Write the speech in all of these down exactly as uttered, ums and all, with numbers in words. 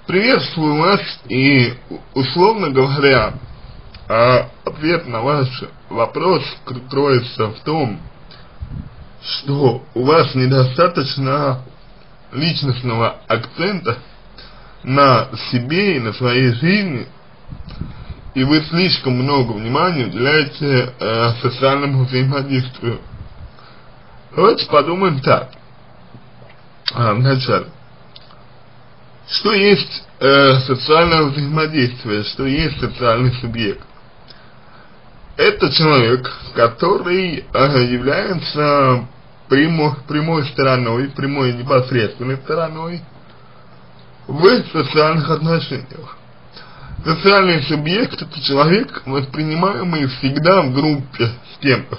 Приветствую вас, и, условно говоря, а, ответ на ваш вопрос кроется в том, что у вас недостаточно личностного акцента на себе и на своей жизни, и вы слишком много внимания уделяете э, социальному взаимодействию. Давайте подумаем так, а, вначале. Что есть э, социальное взаимодействие, что есть социальный субъект? Это человек, который э, является прямо, прямой стороной, прямой и непосредственной стороной в социальных отношениях. Социальный субъект — это человек, воспринимаемый всегда в группе с кем-то.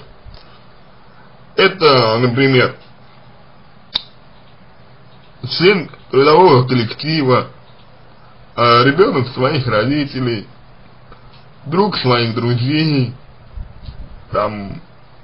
Это, например, член трудового коллектива, э, ребенок своих родителей, друг своих друзей, там,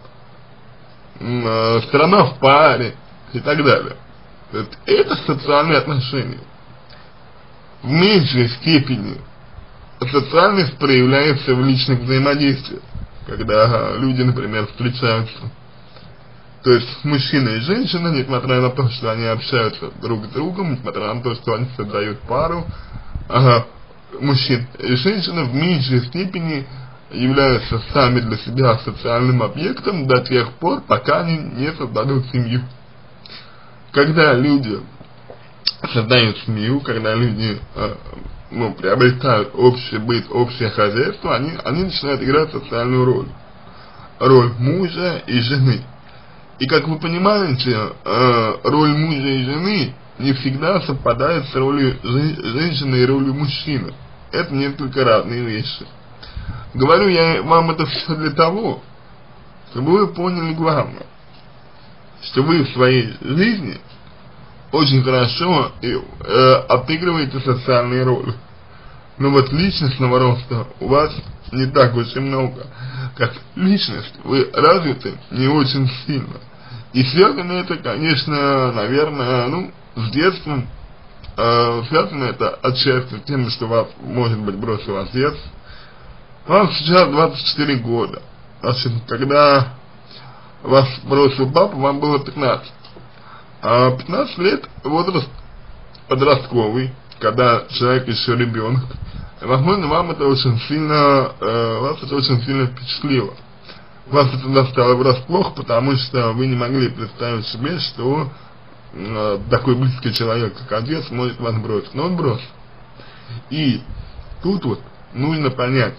э, страна в паре и так далее. Это, это социальные отношения. В меньшей степени социальность проявляется в личных взаимодействиях, когда люди, например, встречаются. То есть мужчина и женщина, несмотря на то, что они общаются друг с другом, несмотря на то, что они создают пару, ага, мужчина и женщина в меньшей степени являются сами для себя социальным объектом до тех пор, пока они не создадут семью. Когда люди создают семью, когда люди э, ну, приобретают общий быт, общее хозяйство, они, они начинают играть социальную роль. Роль мужа и жены. И как вы понимаете, э, роль мужа и жены не всегда совпадает с ролью женщины и ролью мужчины. Это несколько разные вещи. Говорю я вам это все для того, чтобы вы поняли главное, что вы в своей жизни очень хорошо э, отыгрываете социальные роли. Но вот личностного роста у вас не так очень много. Как личность вы развиты не очень сильно. И связано это, конечно, наверное, ну, с детством. Э, связано это отчасти с тем, что вас, может быть, бросил отец. Вам сейчас двадцать четыре года. Значит, когда вас бросил папа, вам было пятнадцать. А пятнадцать лет возраст подростковый, когда человек еще ребенок. И, возможно, вам это очень сильно, э, вас это очень сильно впечатлило. Вас это застало врасплох, потому что вы не могли представить себе, что э, такой близкий человек, как отец, может вас бросить. Но он бросил. И тут вот нужно понять,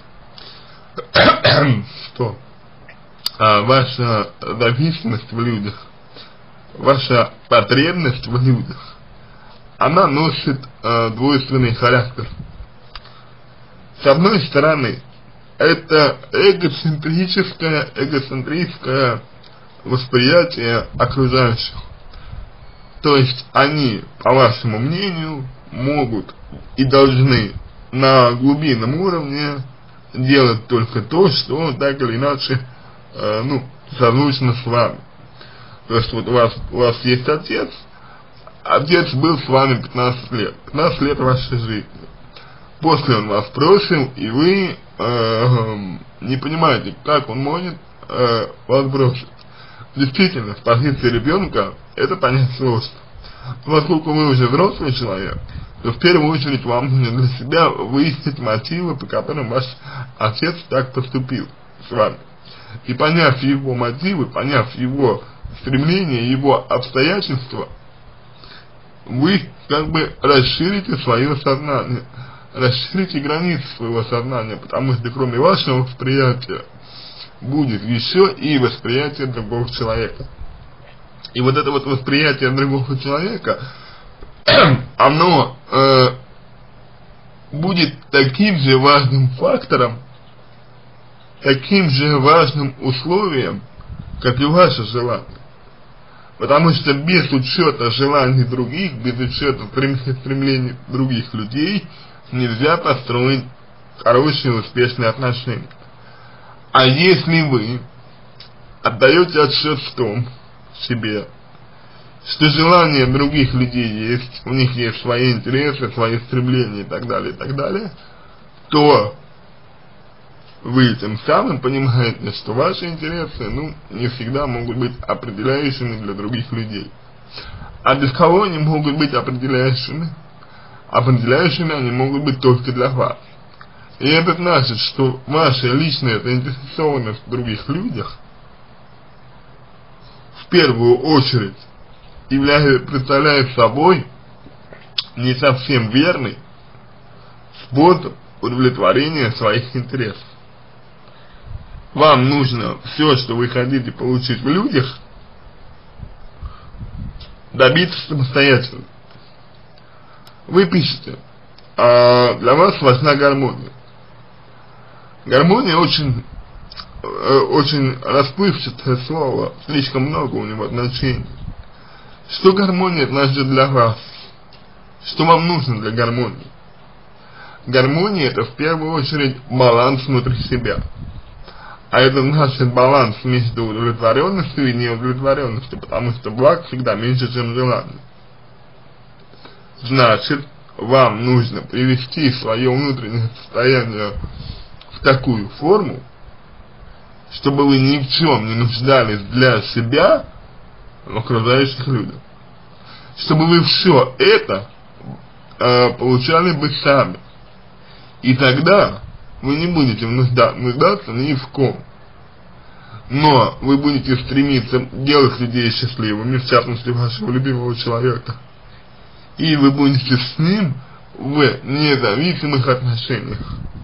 что э, ваша зависимость в людях, ваша потребность в людях, она носит э, двойственный характер. С одной стороны, это эгоцентрическое, эгоцентрическое восприятие окружающих. То есть они, по вашему мнению, могут и должны на глубинном уровне делать только то, что так или иначе, э, ну, созвучно с вами. То есть вот у вас, у вас есть отец, отец был с вами пятнадцать лет, пятнадцать лет вашей жизни. После он вас бросил, и вы э, не понимаете, как он может э, вас бросить. Действительно, с позиции ребенка это понять сложно. Поскольку вы уже взрослый человек, то в первую очередь вам нужно для себя выяснить мотивы, по которым ваш отец так поступил с вами. И поняв его мотивы, поняв его стремления, его обстоятельства, вы как бы расширите свое сознание, расширите границы своего сознания, потому что кроме вашего восприятия будет еще и восприятие другого человека. И вот это вот восприятие другого человека, оно э, будет таким же важным фактором, таким же важным условием, как и ваше желание. Потому что без учета желаний других, без учета стремлений других людей нельзя построить хорошие, успешные отношения. А если вы отдаете отчет в том себе что желания других людей есть, у них есть свои интересы, свои стремления и так далее, и так далее, то вы тем самым понимаете, что ваши интересы, ну, не всегда могут быть определяющими для других людей. А для кого они могут быть определяющими? Определяющими они могут быть только для вас. И это значит, что ваша личная заинтересованность в других людях в первую очередь является, представляет собой не совсем верный способ удовлетворения своих интересов. Вам нужно все, что вы хотите получить в людях, добиться самостоятельно. Вы пишете, а для вас важна гармония. Гармония очень, э, очень расплывчатое слово, слишком много у него значений. Что гармония значит для вас? Что вам нужно для гармонии? Гармония — это в первую очередь баланс внутри себя. А это значит баланс между удовлетворенностью и неудовлетворенностью, потому что благ всегда меньше, чем желание. Значит, вам нужно привести свое внутреннее состояние в такую форму, чтобы вы ни в чем не нуждались для себя в окружающих людях. Чтобы вы все это э, получали бы сами. И тогда вы не будете нужда, нуждаться ни в ком. Но вы будете стремиться делать людей счастливыми, в частности вашего любимого человека. И вы будете с ним в независимых отношениях.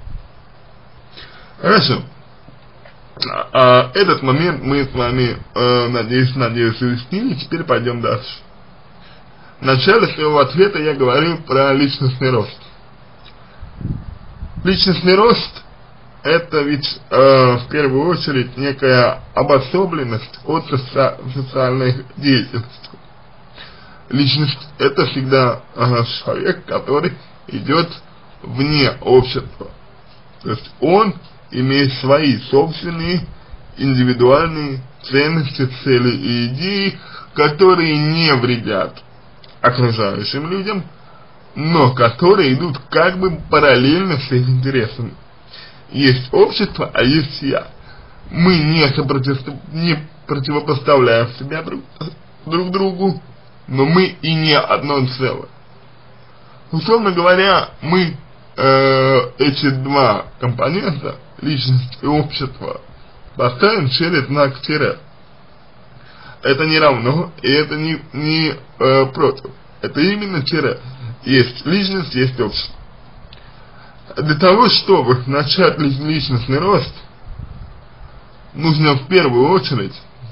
Хорошо. А, этот момент мы с вами, э, надеюсь, надеюсь, уяснили. Теперь пойдем дальше. В начале своего ответа я говорил про личностный рост. Личностный рост — это ведь э, в первую очередь некая обособленность от соци социальной деятельности. Личность — это всегда э, человек, который идет вне общества. То есть он имеет свои собственные индивидуальные ценности, цели и идеи, которые не вредят окружающим людям, но которые идут как бы параллельно с их интересами. Есть общество, а есть я. Мы не, сопротив... не противопоставляем себя друг... друг другу, но мы и не одно целое. Условно говоря, мы э, эти два компонента, личность и общество, поставим через знак тире. Это не равно, и это не, не э, против. Это именно тире. Есть личность, есть общество. Для того, чтобы начать личностный рост, нужно в первую очередь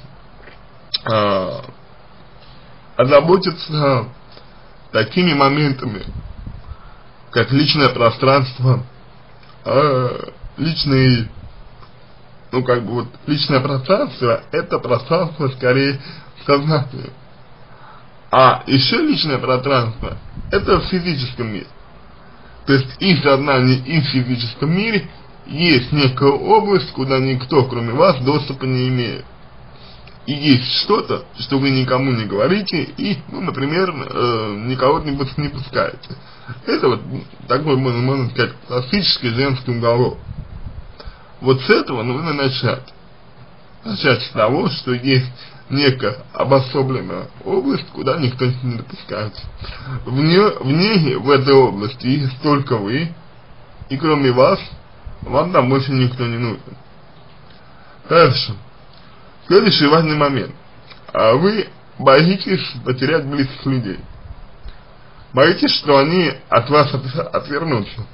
э, озаботиться такими моментами, как личное пространство, э, личный, ну как бы вот, личное пространство — это пространство скорее сознательное. А еще личное пространство — это в физическом мире. То есть и в сознании, и в физическом мире есть некая область, куда никто, кроме вас, доступа не имеет. И есть что-то, что вы никому не говорите, и, ну, например, э, никого не, не пускаете. Это вот такой, можно, можно сказать, классический женский уголок. Вот с этого нужно начать. Начать с того, что есть некая обособленная область, куда никто не допускается. В ней, в ней, в этой области, есть только вы, и кроме вас, вам там больше никто не нужен. Хорошо. Следующий важный момент. А вы боитесь потерять близких людей. Боитесь, что они от вас от, отвернутся.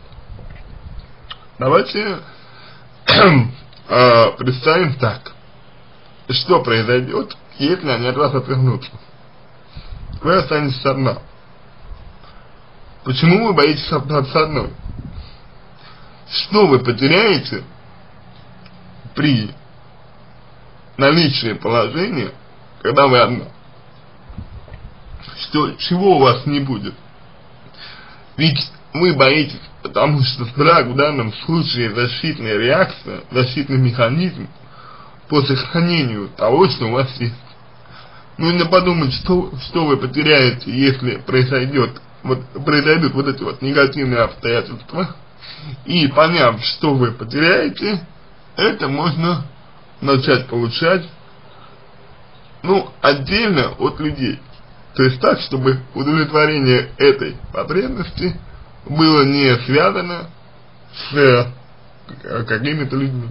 Давайте э, представим так. Что произойдет, если они от вас отвернутся? Вы останетесь одна. Почему вы боитесь остаться одной? Что вы потеряете при наличии положения, когда вы одна? Что, чего у вас не будет? Ведь вы боитесь, потому что страх в данном случае защитная реакция, защитный механизм по сохранению того, что у вас есть. Нужно подумать, что, что вы потеряете, если произойдет, вот, произойдут вот эти вот негативные обстоятельства. И поняв, что вы потеряете, это можно начать получать, ну, отдельно от людей. То есть так, чтобы удовлетворение этой потребности было не связано с какими-то людьми.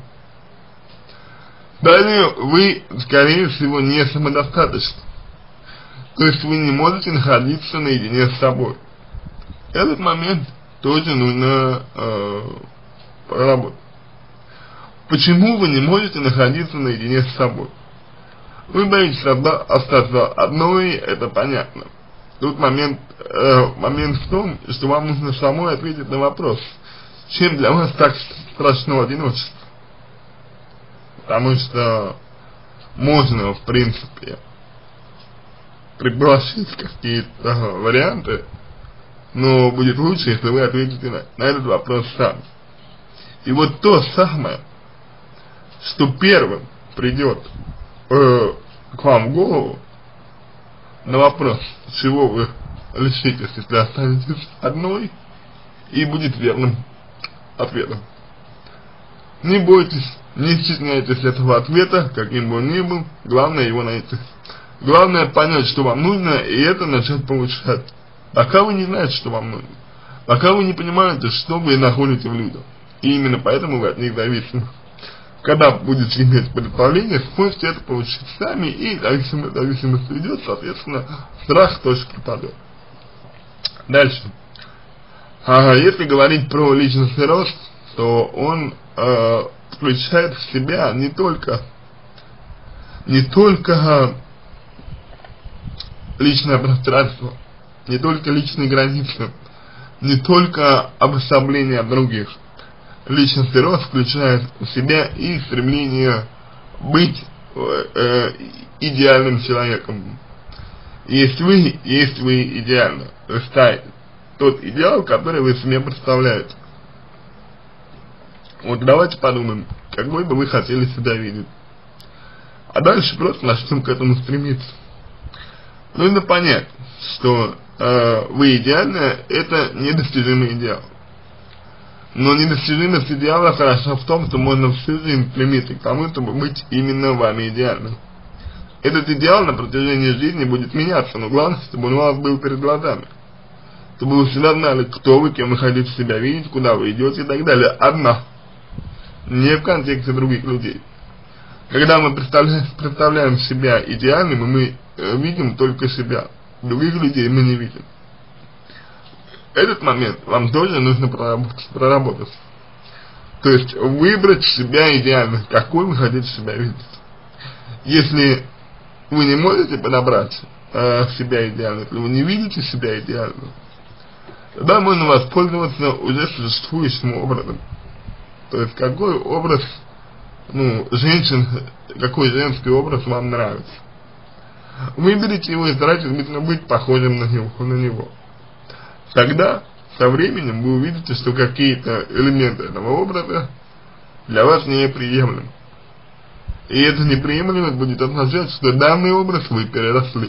Далее вы, скорее всего, не самодостаточны. То есть вы не можете находиться наедине с собой. Этот момент тоже нужно э, проработать. Почему вы не можете находиться наедине с собой? Вы боитесь остаться одной, это понятно. Тут момент, э, момент в том, что вам нужно самой ответить на вопрос, чем для вас так страшно одиночество. Потому что можно, в принципе, предложить какие-то варианты, но будет лучше, если вы ответите на, на этот вопрос сами. И вот то самое, что первым придет э, к вам в голову, на вопрос, чего вы лишитесь, если останетесь одной, и будет верным ответом. Не бойтесь, не стесняйтесь этого ответа, каким бы он ни был, главное его найти. Главное понять, что вам нужно, и это начать получать. Пока вы не знаете, что вам нужно, пока вы не понимаете, что вы находите в людях, и именно поэтому вы от них зависимы. Когда будете иметь представление, сможете это получить сами, и зависимость, зависимость идет, соответственно, страх тоже пропадет. Дальше. А, если говорить про личностный рост, то он э, включает в себя не только, не только личное пространство, не только личные границы, не только обособление от других. Личностный рост включает в себя и стремление быть э, идеальным человеком. Если вы, если вы идеально, то есть тот идеал, который вы себе представляете. Вот давайте подумаем, какой бы вы хотели себя видеть. А дальше просто начнем к этому стремиться. Нужно понять, что э, вы идеальны, это недостижимый идеал. Но недостижимость идеала хороша в том, что можно всю жизнь стремиться к тому, чтобы быть именно вами идеальным. Этот идеал на протяжении жизни будет меняться, но главное, чтобы он у вас был перед глазами. Чтобы вы всегда знали, кто вы, кем вы хотите себя видеть, куда вы идете и так далее. Одна. Не в контексте других людей. Когда мы представляем, представляем себя идеальным, мы э, видим только себя. Других людей мы не видим. Этот момент вам тоже нужно проработать, проработать. То есть выбрать себя идеально, какой вы хотите себя видеть. Если вы не можете подобрать э, себя идеально, если вы не видите себя идеально, тогда можно воспользоваться уже существующим образом. То есть какой образ, ну, женщин, какой женский образ вам нравится. Выберите его и старайтесь быть похожим на него, на него. Тогда, со временем, вы увидите, что какие-то элементы этого образа для вас неприемлемы. И эта неприемлемость будет означать, что данный образ вы переросли.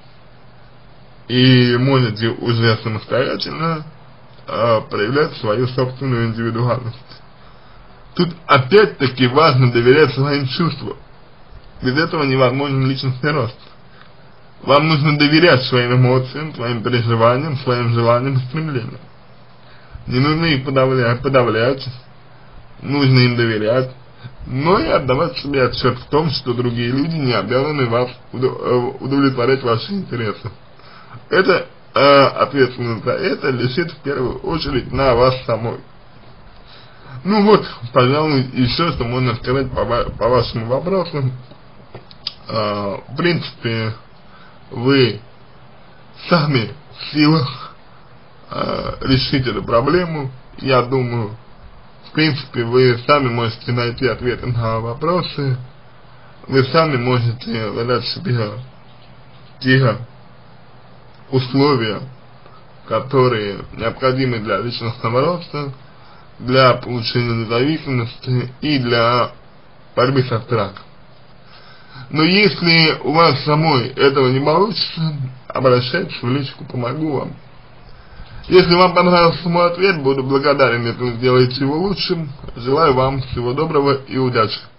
И можете уже самостоятельно э, проявлять свою собственную индивидуальность. Тут опять-таки важно доверять своим чувствам. Без этого невозможен личностный рост. Вам нужно доверять своим эмоциям, своим переживаниям, своим желаниям и стремлениям. Не нужно их подавлять, подавлять, нужно им доверять, но и отдавать себе отчет в том, что другие люди не обязаны вас удовлетворять ваши интересы. Это э, ответственность за это лежит в первую очередь на вас самой. Ну вот, пожалуй, еще что можно сказать по, по вашему вопросу. Э, в принципе, вы сами в силах э, решить эту проблему. Я думаю, в принципе, вы сами можете найти ответы на вопросы. Вы сами можете выдать себе те условия, которые необходимы для личностного роста, для получения независимости и для борьбы со страхом. Но если у вас самой этого не получится, обращайтесь в личку, помогу вам. Если вам понравился мой ответ, буду благодарен, если вы сделаете его лучшим. Желаю вам всего доброго и удачи.